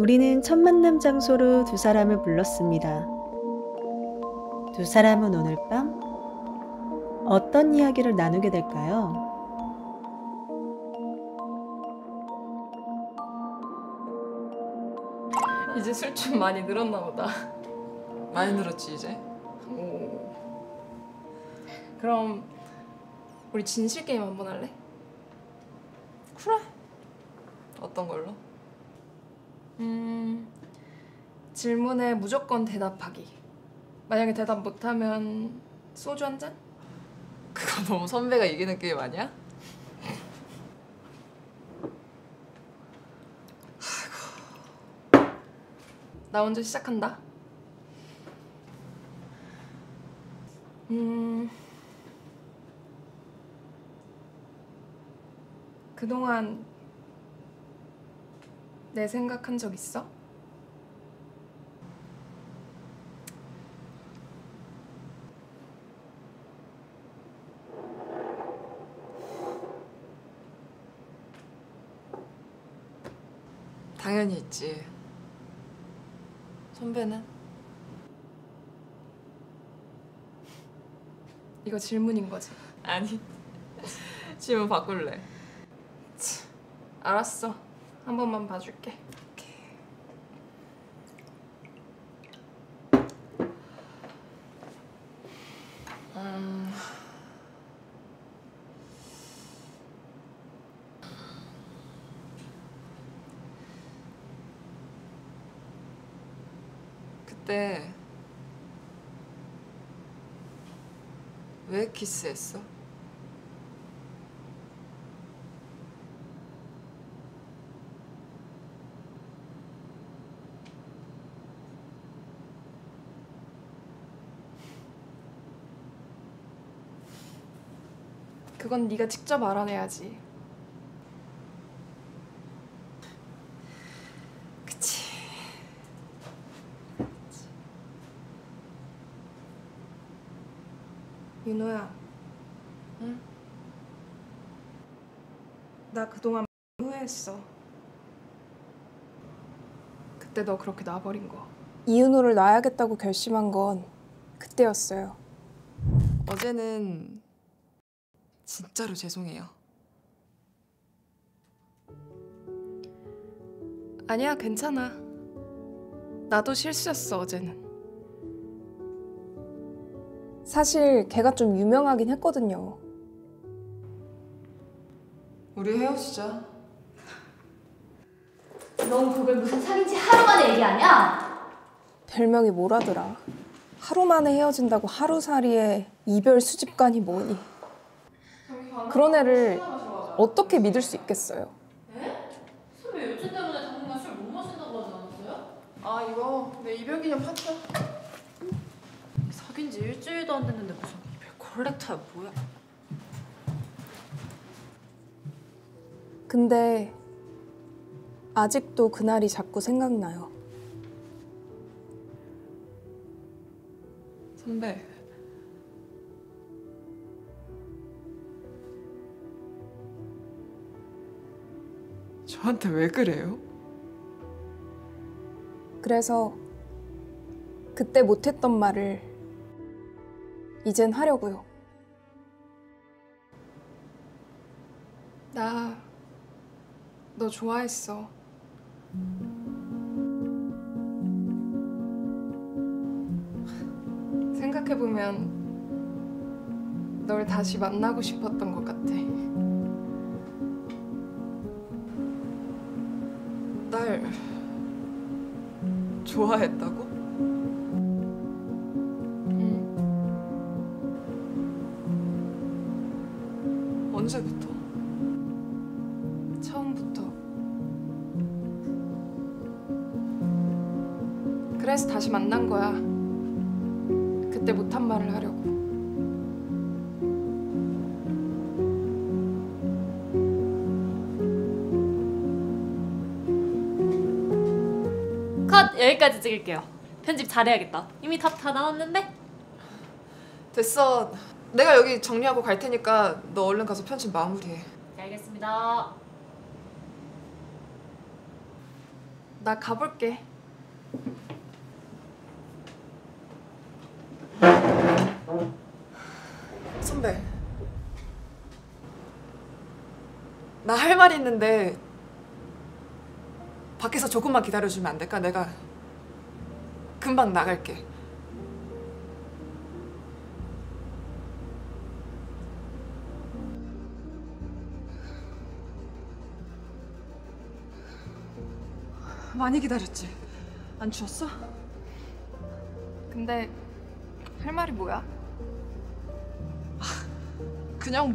우리는 첫 만남 장소로 두 사람을 불렀습니다. 두 사람은 오늘 밤 어떤 이야기를 나누게 될까요? 이제 술 좀 많이 늘었나 보다. 많이 늘었지 이제? 오. 그럼 우리 진실 게임 한번 할래? 그래. 어떤 걸로? 질문에 무조건 대답하기. 만약에 대답 못하면 소주 한 잔? 그거 너무 선배가 이기는 게임 아니야? 나 먼저 시작한다. 그동안 내 생각한 적 있어? 당연히 있지. 선배는? 이거 질문인 거지? 아니. 질문 바꿀래. 알았어. 한 번만 봐줄게. 그때 왜 키스했어? 그건 네가 직접 알아내야지. 그치. 윤호야. 응? 나 그동안 후회했어. 그때 너 그렇게 놔버린 거. 이윤호를 놔야겠다고 결심한 건 그때였어요. 어제는 진짜로 죄송해요. 아니야, 괜찮아. 나도 실수였어, 어제는. 사실 걔가 좀 유명하긴 했거든요. 우리 헤어지자. 넌 그걸 무슨 사귄 지 하루 만에 얘기하냐? 별명이 뭐라더라. 하루 만에 헤어진다고 하루살이에 이별 수집관이 뭐니. 그런 애를 어떻게 믿을 수 있겠어요. 선배 여친 때문에 당분간 술 못 마신다고 하지 않았어요? 아 이거 내 이별기념 파티야. 사귄 지 일주일도 안 됐는데 무슨 콜렉터야 뭐야? 근데 아직도 그날이 자꾸 생각나요. 선배. 저한테 왜 그래요? 그래서 그때 못했던 말을 이젠 하려고요. 나 너 좋아했어. 생각해보면 널 다시 만나고 싶었던 것 같아. 날 좋아했다고? 언제부터? 처음부터. 그래서 다시 만난 거야. 그때 못한 말을 하려고. 컷! 여기까지 찍을게요. 편집 잘해야겠다. 이미 답 다 나왔는데? 됐어. 내가 여기 정리하고 갈 테니까 너 얼른 가서 편집 마무리해. 네, 알겠습니다. 나 가볼게. 선배, 나 할 말 있는데 밖에서 조금만 기다려주면 안 될까? 내가 금방 나갈게. 많이 기다렸지? 안 추웠어? 근데 할 말이 뭐야? 그냥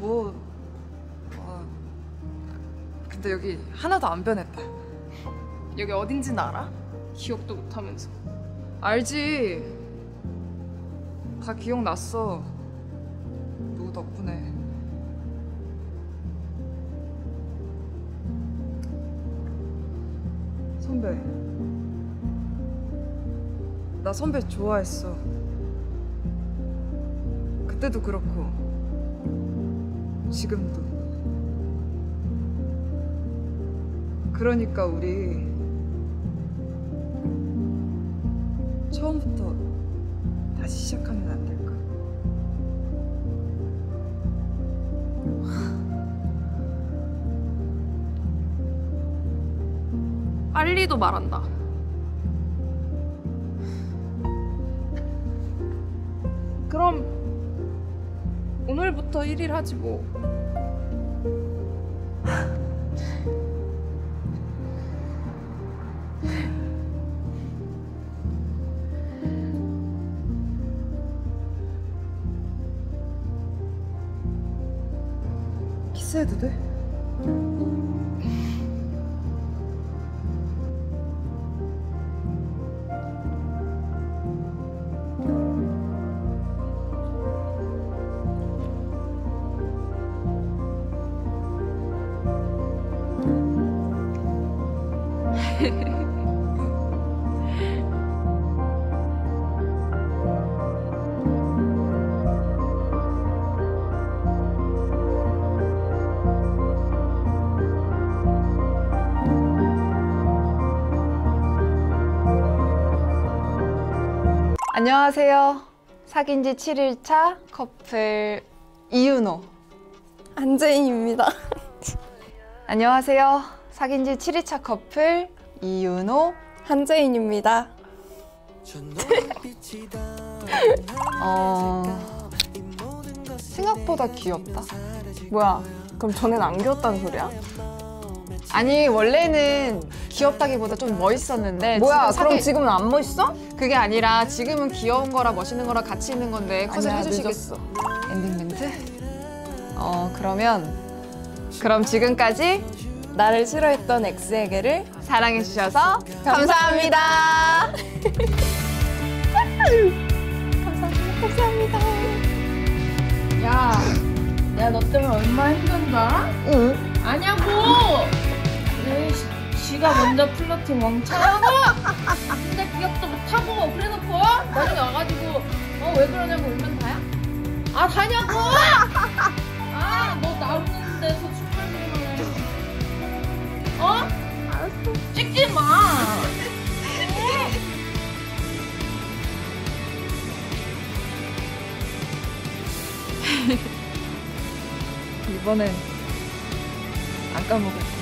근데 여기 하나도 안 변했다. 여기 어딘지는 알아? 기억도 못하면서. 알지? 다 기억났어. 누구 덕분에. 선배, 나 선배 좋아했어. 그때도 그렇고 지금도. 그러니까 우리 처음부터 다시 시작하면 안 될까? 빨리도 말한다. 그럼 오늘부터 1일 하지 뭐. 키스해도 돼? 안녕하세요. 사귄 지 7일차 커플 이윤호. 안재인입니다. 안녕하세요. 사귄 지 7일차 커플 이윤호. 한재인입니다. 생각보다 귀엽다. 뭐야? 그럼 전엔 안 귀엽다는 소리야? 아니 원래는 귀엽다기보다 좀 멋있었는데 뭐야? 지금 그럼 지금은 안 멋있어? 그게 아니라 지금은 귀여운 거랑 멋있는 거랑 같이 있는 건데 컷을 아니야, 해주시겠어? 엔딩 멘트? 그럼 지금까지 나를 싫어했던 X에게를 사랑해주셔서 감사합니다. 야, 내가 너 때문에 얼마나 힘든 줄 알아? 응. 아냐고! 지가 먼저 플러팅 왕창하고 근데 기억도 못하고 그래놓고 나중에 와가지고 왜 그러냐고 울면 다야? 아 다냐고! 아 너 나오는 데서 출발기만 해. 알았어. 찍지 마. 이번엔 안 까먹을게.